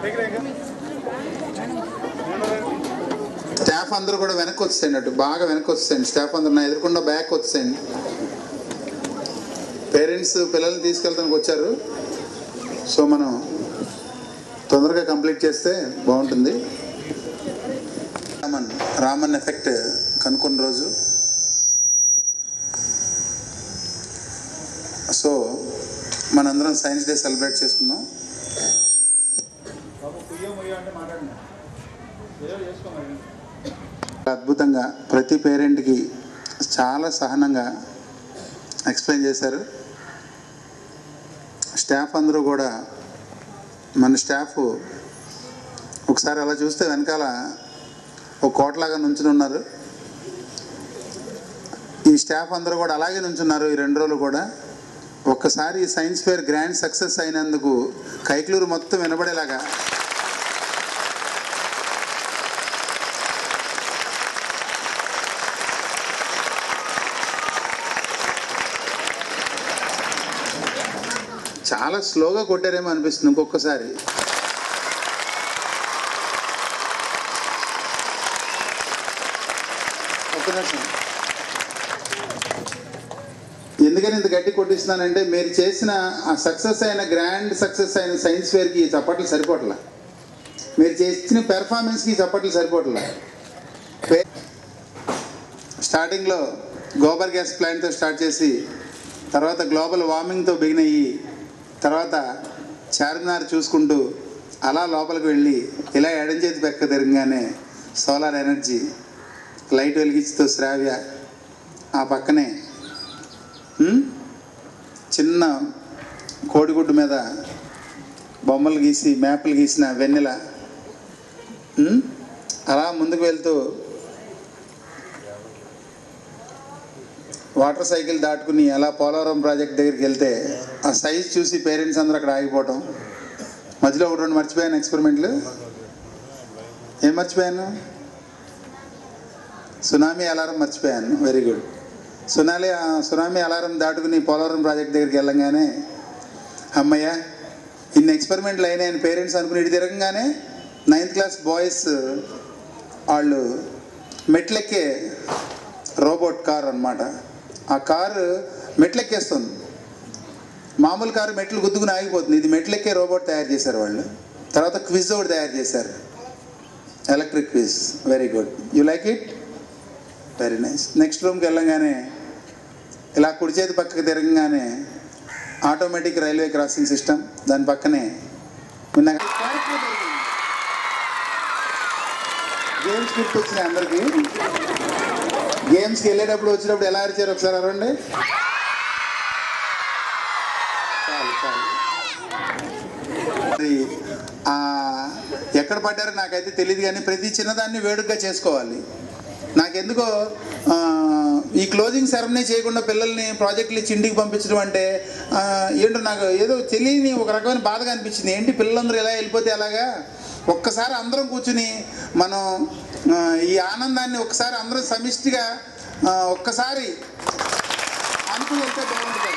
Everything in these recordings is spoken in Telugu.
స్టాఫ్ అందరూ కూడా వెనక్కి వచ్చేయండి, అటు బాగా వెనక్కి వచ్చేయండి. స్టాఫ్ అందరూ నా ఎదురుకుండా బ్యాక్ వచ్చేయండి. పేరెంట్స్ పిల్లల్ని తీసుకెళ్తానికి వచ్చారు. సో మనం తొందరగా కంప్లీట్ చేస్తే బాగుంటుంది. రామన్ ఎఫెక్ట్ కనుక్కున్న రోజు. సో మనందరం సైన్స్ డే సెలబ్రేట్ చేసుకున్నాం. అద్భుతంగా ప్రతి పేరెంట్కి చాలా సహనంగా ఎక్స్ప్లెయిన్ చేశారు. స్టాఫ్ అందరూ కూడా, మన స్టాఫ్ ఒకసారి అలా చూస్తే వెనకాల ఒక కోటలాగా నుంచుని ఉన్నారు. ఈ స్టాఫ్ అందరూ కూడా అలాగే నుంచున్నారు ఈ 2 రోజులు కూడా. ఒక్కసారి ఈ సైన్స్ ఫేర్ గ్రాండ్ సక్సెస్ అయినందుకు కైక్లూరు మొత్తం వినబడేలాగా చాలా స్లోగా కొట్టారేమో అనిపిస్తుంది ఇంకొకసారి. ఎందుకని ఇంత గట్టి కొట్టిస్తున్నానంటే, మీరు చేసిన ఆ సక్సెస్ అయిన గ్రాండ్ సక్సెస్ అయిన సైన్స్ ఫేర్కి చప్పట్లు సరిపోట్లా, మీరు చేసిన పెర్ఫార్మెన్స్కి చప్పట్లు సరిపోట్లా. స్టార్టింగ్లో గోబర్ గ్యాస్ ప్లాంట్తో స్టార్ట్ చేసి, తర్వాత గ్లోబల్ వార్మింగ్తో బిగిన్ అయ్యి, తర్వాత చార్మినార్ చూసుకుంటూ అలా లోపలికి వెళ్ళి ఇలా ఎడం చేతి పెక్క తిరగగానే సోలార్ ఎనర్జీ, లైట్ వెలిగించుతో శ్రావ్య, ఆ పక్కనే చిన్న కోడిగుడ్డు మీద బొమ్మలు గీసి మ్యాప్లు గీసిన వెన్నెల, అలా ముందుకు వెళ్తూ వాటర్ సైకిల్ దాటుకుని అలా పోలవరం ప్రాజెక్ట్ దగ్గరికి వెళ్తే ఆ సైజ్ చూసి పేరెంట్స్ అందరూ అక్కడ ఆగిపోవటం. మధ్యలో 1-2 మర్చిపోయాను ఎక్స్పెరిమెంట్లు. ఏం మర్చిపోయాను? సునామీ అలారం మర్చిపోయాను. Very good. సునామీ అలారం దాటుకుని పోలవరం ప్రాజెక్ట్ దగ్గరికి వెళ్ళంగానే అమ్మయ్య ఇన్ని ఎక్స్పెరిమెంట్లు అయినాయని పేరెంట్స్ అనుకుని ఇటు తిరగంగానే 9th క్లాస్ బాయ్స్ వాళ్ళు మెట్లెక్కే రోబోట్ కార్ అన్నమాట. ఆ కారు మెట్లెక్కేస్తుంది. మామూలు కారు మెట్లు గుద్దుకుని ఆగిపోతుంది. ఇది మెట్లెక్కే రోబోట్ తయారు చేశారు వాళ్ళు. తర్వాత క్విజ్ ఒకటి తయారు చేశారు, electric quiz. Very good. You like it? Very nice. Next రూమ్కి వెళ్ళంగానే ఇలా కుడి చేతి పక్కకి తిరగంగానే ఆటోమేటిక్ రైల్వే క్రాసింగ్ సిస్టమ్, దాని పక్కనే గేమ్స్ గుర్తొచ్చినాయి అందరికీ. గేమ్స్కి వెళ్ళేటప్పుడు వచ్చినప్పుడు ఎలా అరిచారు ఒకసారి అరవండి. ఎక్కడ పడ్డారో నాకైతే తెలియదు, కానీ ప్రతి చిన్నదాన్ని వేడుకగా చేసుకోవాలి. నాకెందుకో ఈ క్లోజింగ్ సెరమనీ చేయకుండా పిల్లల్ని ప్రాజెక్టులు ఇచ్చి ఇంటికి పంపించడం అంటే ఏంటో నాకు ఏదో తెలియని ఒక రకమైన బాధగా అనిపించింది. ఏంటి పిల్లలందరూ ఎలా వెళ్ళిపోతే అలాగా? ఒక్కసారి అందరం కూర్చుని మనం ఈ ఆనందాన్ని ఒక్కసారి అందరం సమిష్టిగా ఒక్కసారి అనుకుని వెళ్తే బాగుంటుంది.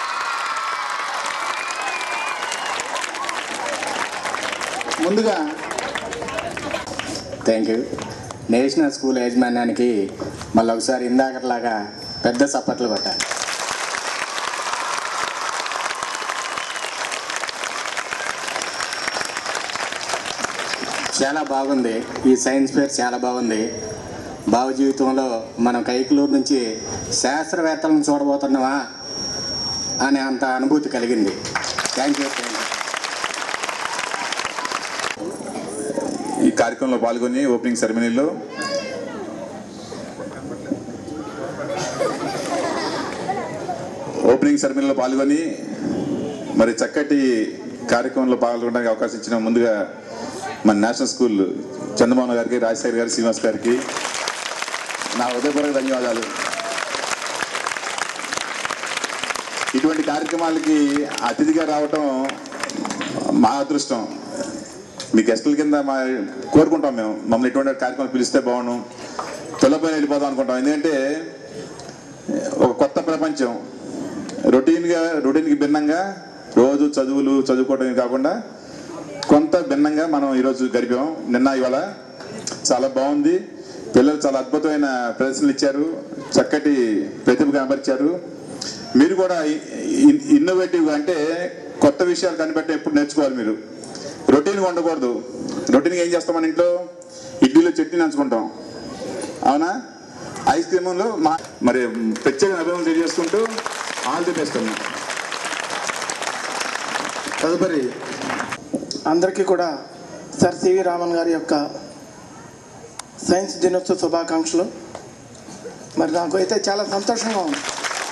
ముందుగా థ్యాంక్ యూ. నేషనల్ స్కూల్ యాజమాన్యానికి మళ్ళీ ఒకసారి ఇందాకట్లాగా పెద్ద చప్పట్లు కొట్టాలి. చాలా బాగుంది ఈ సైన్స్ ఫేర్, చాలా బాగుంది. భావ జీవితంలో మనం కైక్లూరు నుంచి శాస్త్రవేత్తలను చూడబోతున్నామా అనే అంత అనుభూతి కలిగింది. Thank you. ఈ కార్యక్రమంలో పాల్గొని ఓపెనింగ్ సెరమనీలో పాల్గొని మరి చక్కటి కార్యక్రమంలో పాల్గొనడానికి అవకాశం ఇచ్చిన ముందుగా మన నేషనల్ స్కూల్ చంద్రమోహన్ గారికి, రాజశేఖర్ గారికి, శ్రీనివాస్ గారికి నా హృదయపూర్వక ధన్యవాదాలు. ఇటువంటి కార్యక్రమాలకి అతిథిగా రావటం మా అదృష్టం. మీ గెస్టుల కింద కోరుకుంటాం మేము, మమ్మల్ని ఇటువంటి కార్యక్రమాలు పిలిస్తే బాగుండు, తొలపైన వెళ్ళిపోదాం అనుకుంటాం. ఎందుకంటే ఒక కొత్త ప్రపంచం, రొటీన్కి భిన్నంగా రోజు చదువుకోవడమే కాకుండా కొంత భిన్నంగా మనం ఈరోజు గడిపాం. నిన్న ఇవాళ చాలా బాగుంది. పిల్లలు చాలా అద్భుతమైన ప్రదర్శనలు ఇచ్చారు, చక్కటి ప్రతిభ కనబరిచారు. మీరు కూడా ఇన్నోవేటివ్గా అంటే కొత్త విషయాలు కనిపెట్టి ఎప్పుడు నేర్చుకోవాలి. మీరు రొటీన్గా ఉండకూడదు. రొటీన్గా ఏం చేస్తాం, మన ఇంట్లో ఇడ్లీలో చట్నీ నంచుకుంటాం, అవునా? ఐస్ క్రీములు మరి ప్రత్యేక అభివృద్ధి తెలియజేసుకుంటూ ఆల్ ది బెస్ట్ అమ్మా. తదుపరి అందరికీ కూడా సర్ సివి రామన్ గారి యొక్క సైన్స్ దినోత్సవ శుభాకాంక్షలు. మరి నాకు అయితే చాలా సంతోషంగా ఉంది.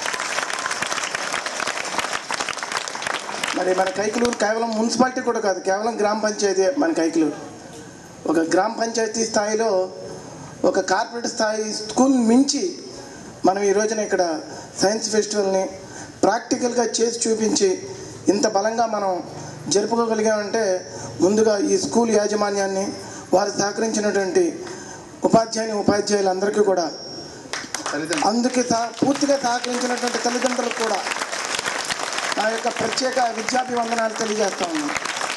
మరి మన కైకలూరు కేవలం మున్సిపాలిటీ కూడా కాదు, కేవలం గ్రామ పంచాయతీ. మన కైకలూరు ఒక గ్రామ పంచాయతీ స్థాయిలో ఒక కార్పొరేట్ స్థాయి స్కూల్ మించి మనం ఈ రోజున ఇక్కడ సైన్స్ ఫెస్టివల్ని ప్రాక్టికల్గా చేసి చూపించి ఇంత బలంగా మనం జరుపుకోగలిగామంటే ముందుగా ఈ స్కూల్ యాజమాన్యాన్ని, వారు సహకరించినటువంటి ఉపాధ్యాయులందరికీ కూడా, అందుకే పూర్తిగా సహకరించినటువంటి తల్లిదండ్రులకు కూడా నా యొక్క ప్రత్యేక విద్యాభివందనాలు తెలియజేస్తా ఉన్నాను.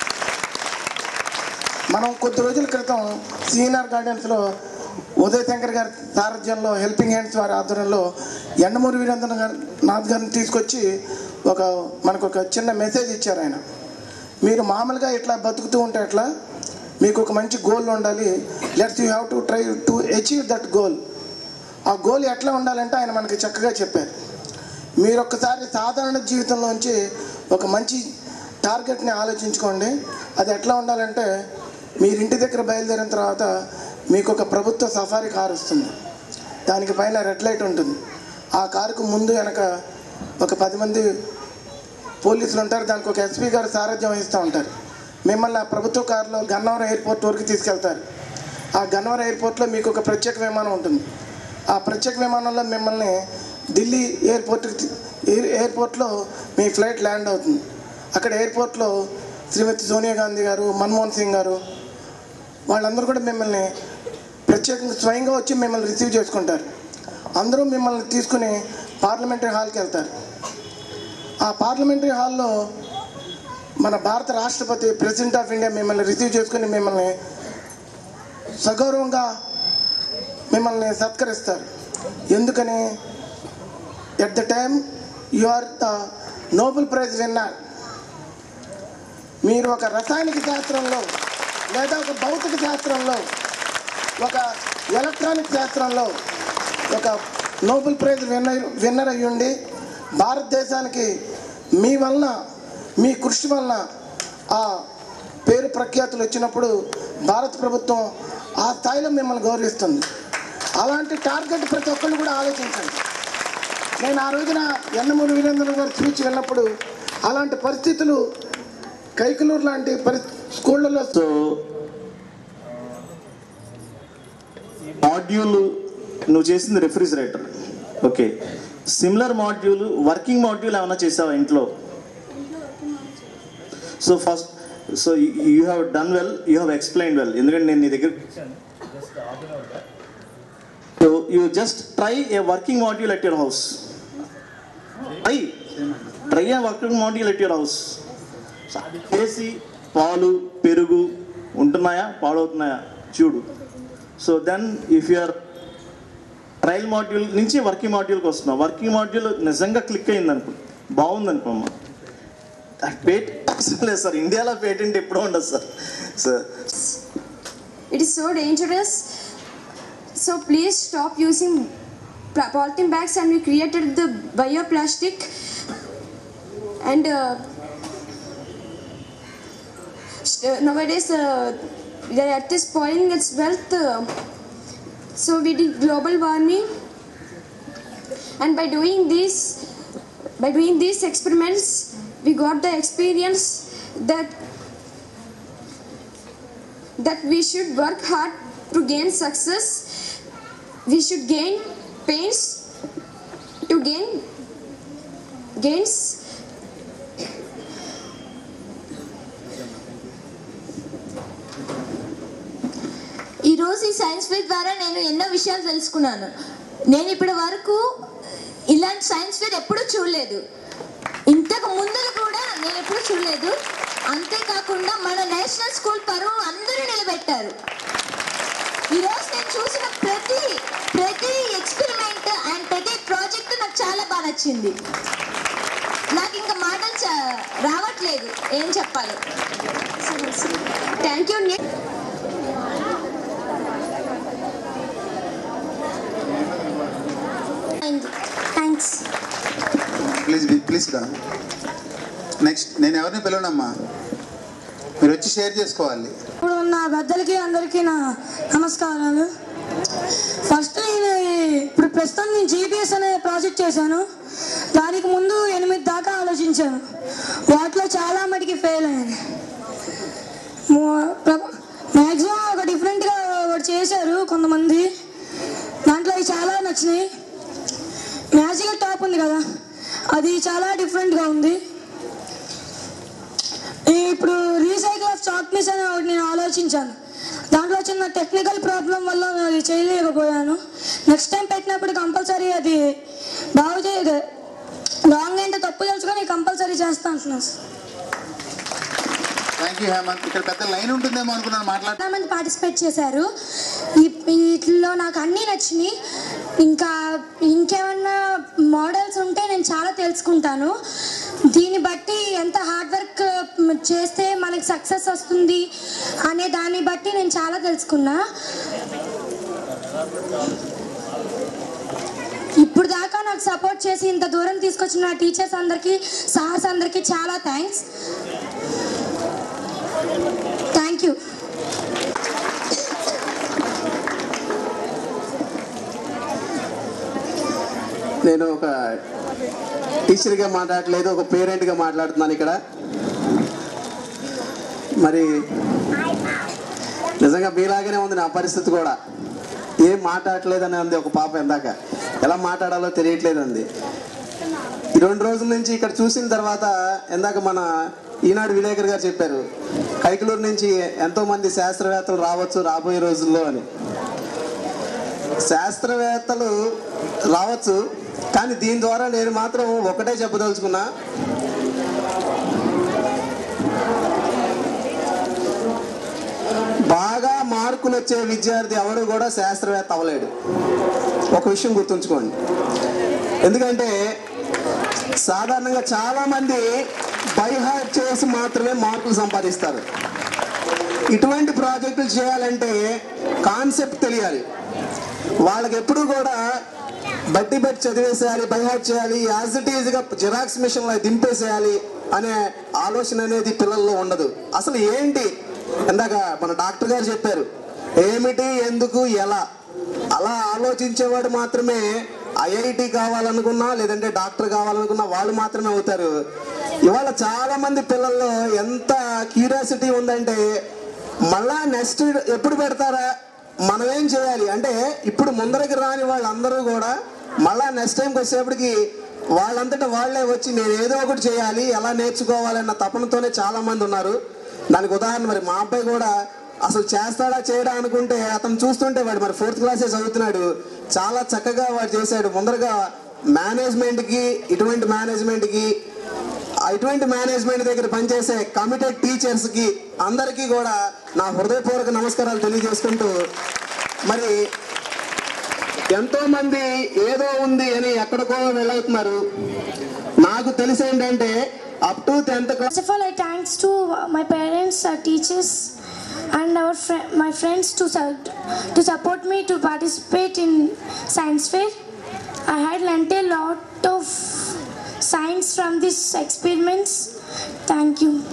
మనం కొద్ది రోజుల క్రితం సీనియర్ గార్డెన్స్లో ఉదయ్ శంకర్ గారి సారథ్యంలో హెల్పింగ్ హ్యాండ్స్ వారి ఆధ్వర్యంలో ఎండమూరి వీరేంద్రనాథ్ గారిని తీసుకొచ్చి మనకు ఒక చిన్న మెసేజ్ ఇచ్చారు. ఆయన, మీరు మామూలుగా ఇట్లా బతుకుతూ ఉంటే ఎట్లా, మీకు ఒక మంచి గోల్ ఉండాలి. Let's you have to try to achieve that goal. ఆ గోల్ ఎట్లా ఉండాలంటే ఆయన మనకి చక్కగా చెప్పారు. మీరు ఒక్కసారి సాధారణ జీవితంలోంచి ఒక మంచి టార్గెట్ని ఆలోచించుకోండి. అది ఎట్లా ఉండాలంటే, మీరు ఇంటి దగ్గర బయలుదేరిన తర్వాత మీకు ఒక ప్రభుత్వ సఫారీ కారు వస్తుంది. దానికి పైన రెడ్ లైట్ ఉంటుంది. ఆ కారుకు ముందు వెనక ఒక 10 మంది పోలీసులు ఉంటారు. దానికి ఒక ఎస్పీ గారు సారథ్యం వహిస్తూ ఉంటారు. మిమ్మల్ని ఆ ప్రభుత్వ కారులో గన్నవరం ఎయిర్పోర్ట్ వరకు తీసుకెళ్తారు. ఆ గన్నవరం ఎయిర్పోర్ట్లో మీకు ఒక ప్రత్యేక విమానం ఉంటుంది. ఆ ప్రత్యేక విమానంలో మిమ్మల్ని ఢిల్లీ ఎయిర్పోర్ట్లో మీ ఫ్లైట్ ల్యాండ్ అవుతుంది. అక్కడ ఎయిర్పోర్ట్లో శ్రీమతి సోనియా గాంధీ గారు, మన్మోహన్ సింగ్ గారు, వాళ్ళందరూ కూడా మిమ్మల్ని ప్రత్యేకంగా స్వయంగా వచ్చి మిమ్మల్ని రిసీవ్ చేసుకుంటారు. అందరూ మిమ్మల్ని తీసుకుని పార్లమెంటరీ హాల్కి వెళ్తారు. ఆ పార్లమెంటరీ హాల్లో మన భారత రాష్ట్రపతి, ప్రెసిడెంట్ ఆఫ్ ఇండియా మిమ్మల్ని రిసీవ్ చేసుకుని మిమ్మల్ని సగౌరవంగా మిమ్మల్ని సత్కరిస్తారు. ఎందుకని, at the time you are the Nobel prize winner. మీరు ఒక రసాయనిక శాస్త్రంలో, లేదా ఒక భౌతిక శాస్త్రంలో, ఒక ఎలక్ట్రానిక్ శాస్త్రంలో ఒక నోబెల్ ప్రైజ్ విన్నర్ అయ్యుండి భారతదేశానికి మీ వలన, మీ కృషి వలన ఆ పేరు ప్రఖ్యాతులు వచ్చినప్పుడు భారత ప్రభుత్వం ఆ స్థాయిలో మిమ్మల్ని గౌరవిస్తుంది. అలాంటి టార్గెట్ ప్రతి ఒక్కళ్ళు కూడా ఆలోచించండి. నేను ఆ రోజున ఎండమూరి వీరేంద్ర గారి స్పీచ్ విన్నప్పుడు అలాంటి పరిస్థితులు కైకలూరు లాంటి స్కూళ్ళలో. సో మాడ్యూల్ నువ్వు చేసింది refrigerator, okay. Similar module, working module ఏమైనా చేసావా ఇంట్లో? So first, so you have done well, you have explain well. ఎందుకంటే నేను నీ దగ్గర so you just try a working module at your house. Try a working module at your house. చేసి పాలు పెరుగు ఉంటున్నాయా, పాడవుతున్నాయా చూడు. So then if you're trial module నుంచి వర్కింగ్ మాడ్యూల్కి వస్తున్నావు, వర్కింగ్ మాడ్యూల్ నిజంగా క్లిక్ అయింది అనుకో, బాగుంది అనుకోమ్మా, పేటెంట్ లేదు సార్, ఇండియాలో పేటెంట్ ఎప్పుడూ ఉండదు sir. Sir It is so dangerous. So please stop using polythene bags, and we created the bioplastic, and nowadays the earth is spoiling its wealth. So we did global warming, and by doing these experiments, we got the experience that we should work hard to gain success. We should gain pains to gain gains. ఈరోజు ఈ సైన్స్ ఫేర్ ద్వారా నేను ఎన్నో విషయాలు తెలుసుకున్నాను. నేను ఇప్పటి వరకు ఇలాంటి సైన్స్ ఫేర్ ఎప్పుడూ చూడలేదు, ఇంతకు ముందు కూడా నేను ఎప్పుడూ చూడలేదు. అంతేకాకుండా మన నేషనల్ నేషనల్ స్కూల్ పరువు అందరూ నిలబెట్టారు. ఈరోజు నేను చూసిన ప్రతి ఎక్స్పెరిమెంట్ అండ్ ప్రతి ప్రాజెక్ట్ నాకు చాలా బాగా నచ్చింది. నాకు ఇంకా మాటలు రావట్లేదు, ఏం చెప్పాలి. Thank you. థ్యాంక్స్. ప్లీజ్ రా. నెక్స్ట్ నేను ఎవరిని పిలవనమ్మా, మీరు వచ్చి షేర్ చేసుకోవాలి. ఇప్పుడు ఉన్న పెద్దలకి అందరికీ నా నమస్కారాలు. ఫస్ట్ ఇప్పుడు ప్రస్తుతం నేను జీపీఎస్ అనే ప్రాజెక్ట్ చేశాను. దానికి ముందు 8 దాకా ఆలోచించాను. వాటిలో చాలా మటుకి ఫెయిల్ అయ్యాను. మ్యాక్సిమం ఒక డిఫరెంట్గా ఒకటి చేశారు కొంతమంది, దాంట్లో అవి చాలా నచ్చినాయి. మ్యాజికల్ టాప్ ఉంది కదా, అది చాలా డిఫరెంట్గా ఉంది. ఇప్పుడు రీసైకిల్ ఆఫ్ చాక్ పీస్ అని ఒకటి నేను ఆలోచించాను. దాంట్లో చిన్న టెక్నికల్ ప్రాబ్లం వల్ల అది చేయలేకపోయాను. నెక్స్ట్ టైం పెట్టినప్పుడు కంపల్సరీ అది బాగు చేయదు. లాంగ్ ఏంటో తప్పు తెలుసుకొని కంపల్సరీ చేస్తాను అంటున్నాను. Thank you Hemanth. ఇక్కడ పెద్ద లైన్ ఉంటుందేమో అనుకున్నాను మాట్లాడుతూ. చాలా మంది పార్టిసిపేట్ చేశారు. వీటిలో నాకు అన్నీ నచ్చినాయి. ఇంకేమన్నా మోడల్స్ ఉంటే నేను చాలా తెలుసుకుంటాను. దీన్ని బట్టి ఎంత హార్డ్ వర్క్ చేస్తే మనకి సక్సెస్ వస్తుంది అనే దాన్ని బట్టి నేను చాలా తెలుసుకున్నా. ఇప్పుడు దాకా నాకు సపోర్ట్ చేసి ఇంత దూరం తీసుకొచ్చిన నా టీచర్స్ అందరికీ, సార్స్ అందరికీ చాలా థ్యాంక్స్. Thank you. నేను ఒక టీచర్గా మాట్లాడట్లేదు, ఒక పేరెంట్గా మాట్లాడుతున్నాను ఇక్కడ. మరి నిజంగా మీలాగానే ఉంది నా పరిస్థితి కూడా. ఏం మాట్లాడట్లేదని అంది ఒక పాప, ఇందాక ఎలా మాట్లాడాలో తెలియట్లేదు అంది. ఈ 2 రోజుల నుంచి ఇక్కడ చూసిన తర్వాత, ఇందాక మన ఈనాడు విలేకర్ గారు చెప్పారు, కైకలూరు నుంచి ఎంతోమంది శాస్త్రవేత్తలు రావచ్చు రాబోయే రోజుల్లో అని. శాస్త్రవేత్తలు రావచ్చు, కానీ దీని ద్వారా నేను మాత్రం ఒకటే చెప్పదలుచుకున్నా, బాగా మార్కులు వచ్చే విద్యార్థి ఎవడు కూడా శాస్త్రవేత్త అవ్వలేడు. ఒక విషయం గుర్తుంచుకోండి. ఎందుకంటే సాధారణంగా చాలామంది బై హార్ట్ చేసి మాత్రమే మార్కులు సంపాదిస్తారు. ఇటువంటి ప్రాజెక్టులు చేయాలంటే కాన్సెప్ట్ తెలియాలి. వాళ్ళకి ఎప్పుడు కూడా బట్టి చదివేసేయాలి, బై హార్ట్ చేయాలి, యాజ్ ఇట్ ఈజ్గా జిరాక్స్ మిషన్లో దింపేసేయాలి అనే ఆలోచన అనేది పిల్లల్లో ఉండదు. అసలు ఏంటి, ఇందాక మన డాక్టర్ గారు చెప్పారు, ఏమిటి, ఎందుకు, ఎలా, అలా ఆలోచించేవాడు మాత్రమే ఐఐటి కావాలనుకున్నా లేదంటే డాక్టర్ కావాలనుకున్నా వాళ్ళు మాత్రమే అవుతారు. ఇవాళ చాలా మంది పిల్లల్లో ఎంత క్యూరియాసిటీ ఉందంటే, మళ్ళా నెక్స్ట్ ఎప్పుడు పెడతారా, మనం ఏం చేయాలి అంటే, ఇప్పుడు ముందరికి రాని వాళ్ళందరూ కూడా మళ్ళా నెక్స్ట్ టైంకి వచ్చేప్పటికి వాళ్ళంతటా వాళ్ళే వచ్చి నేను ఏదో ఒకటి చేయాలి, ఎలా నేర్చుకోవాలన్న తపనతోనే చాలా మంది ఉన్నారు. దానికి ఉదాహరణ మరి మా అబ్బాయి కూడా అసలు చేస్తాడా చేయడా అనుకుంటే, అతను చూస్తుంటే వాడు మరి 4th క్లాసే చదువుతున్నాడు, చాలా చక్కగా వాడు చేశాడు. ముందరగా మేనేజ్మెంట్కి, ఇటువంటి మేనేజ్మెంట్ దగ్గర పనిచేసే కమిటెడ్ టీచర్స్కి అందరికీ కూడా నా హృదయపూర్వక నమస్కారాలు తెలియజేసుకుంటూ, మరి ఎంతోమంది ఏదో ఉంది అని ఎక్కడికో వెళ్ళవుతున్నారు. నాకు తెలిసి ఏంటంటే up to 10th class. First of all, I thanks to my parents, teachers, and my friends to support me to participate in science fair. I had learnt a lot of science from these experiments. Thank you.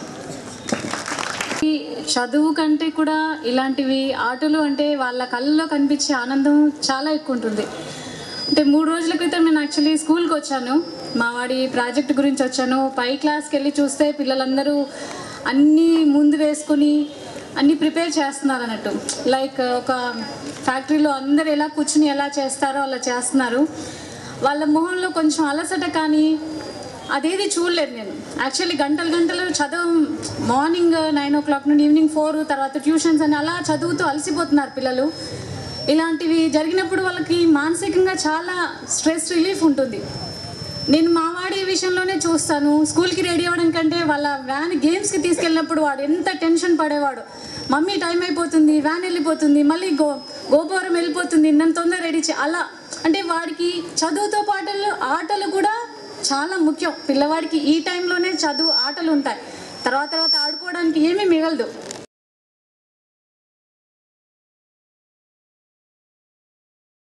చదువు కంటే కూడా ఇలాంటివి ఆటలు అంటే వాళ్ళ కళ్ళలో కనిపించే ఆనందం చాలా ఎక్కువ ఉంటుంది. అంటే 3 రోజుల క్రితం నేను యాక్చువల్లీ స్కూల్కి వచ్చాను, మా వాడి ప్రాజెక్ట్ గురించి వచ్చాను. పై క్లాస్కి వెళ్ళి చూస్తే పిల్లలందరూ అన్నీ ముందు వేసుకొని అన్నీ ప్రిపేర్ చేస్తున్నారు అన్నట్టు. లైక్ ఒక ఫ్యాక్టరీలో అందరు ఎలా కూర్చుని ఎలా చేస్తారో అలా చేస్తున్నారు. వాళ్ళ మొహంలో కొంచెం అలసట కానీ అదేది చూడలేదు నేను. యాక్చువల్లీ గంటలు చదువు, మార్నింగ్ 9 o'clock నుండి ఈవినింగ్ 4, తర్వాత ట్యూషన్స్ అని అలా చదువుతూ అలసిపోతున్నారు పిల్లలు. ఇలాంటివి జరిగినప్పుడు వాళ్ళకి మానసికంగా చాలా స్ట్రెస్ రిలీఫ్ ఉంటుంది. నేను మా వాడి విషయంలోనే చూస్తాను. స్కూల్కి రెడీ అవ్వడం కంటే వాళ్ళ వ్యాన్ గేమ్స్కి తీసుకెళ్ళినప్పుడు వాడు ఎంత టెన్షన్ పడేవాడు. మమ్మీ టైం అయిపోతుంది, వ్యాన్ వెళ్ళిపోతుంది, మళ్ళీ గోపురం వెళ్ళిపోతుంది, నన్ను తొందర రెడీ అలా. అంటే వాడికి చదువుతో పాటు ఆటలు కూడా చాలా ముఖ్యం. పిల్లవాడికి ఈ టైంలోనే చదువు ఆటలు ఉంటాయి, తర్వాత ఆడుకోవడానికి ఏమీ మిగలదు.